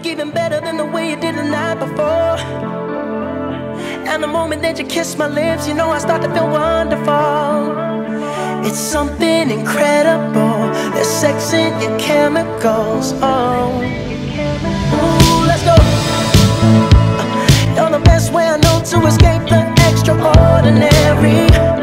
even better than the way you did the night before. And the moment that you kiss my lips, you know I start to feel wonderful. It's something incredible. There's sex in your chemicals. Oh, ooh, let's go. You're the best way I know to escape the extraordinary.